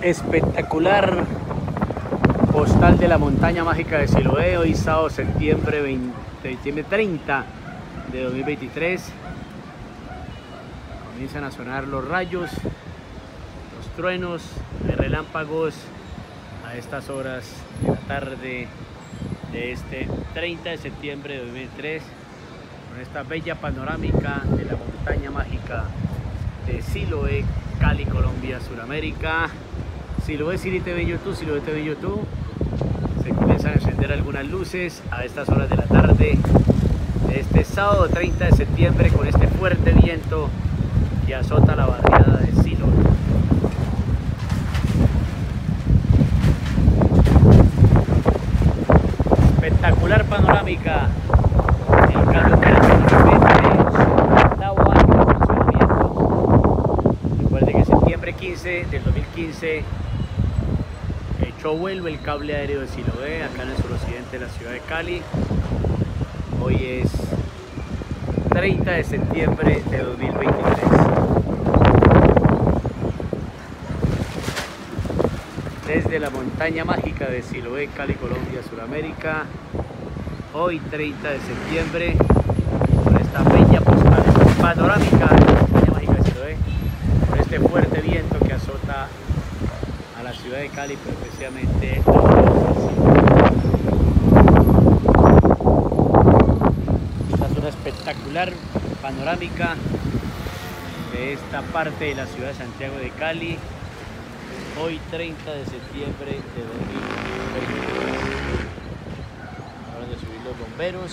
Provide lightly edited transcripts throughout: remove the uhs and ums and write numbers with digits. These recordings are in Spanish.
Espectacular postal de la montaña mágica de Siloé, hoy sábado septiembre 30 de 2023. Comienzan a sonar los rayos, los truenos, los relámpagos a estas horas de la tarde de este 30 de septiembre de 2023, con esta bella panorámica de la montaña mágica de Siloé, Cali, Colombia, Sudamérica. Siloé City TV en YouTube, Siloé TV en YouTube. Se comienzan a encender algunas luces a estas horas de la tarde de este sábado 30 de septiembre, con este fuerte viento que azota la barriada de Siloé. Espectacular panorámica del carro octavo año de funcionamiento. Recuerde que septiembre 15 del 2015 echó vuelo el cable aéreo de Siloé, acá en el suroccidente de la ciudad de Cali. Hoy es 30 de septiembre de 2023. Desde la montaña mágica de Siloé, Cali, Colombia, Sudamérica, hoy 30 de septiembre, con esta bella postal panorámica de la montaña mágica de Siloé, con este fuerte viento que azota a la ciudad de Cali, pero especialmente esta es una espectacular panorámica de esta parte de la ciudad de Santiago de Cali, hoy 30 de septiembre de 2023. Acaban de subir los bomberos.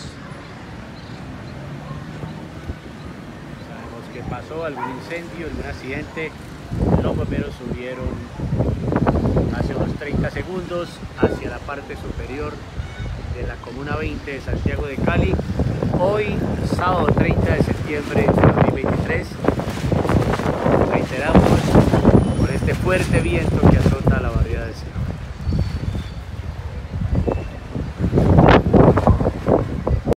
Sabemos que pasó algún incendio, algún accidente. Los bomberos subieron hace unos 30 segundos hacia la parte superior de la Comuna 20 de Santiago de Cali. Hoy, sábado 30 de septiembre de 2023. Reiteramos, con este fuerte viento que azota la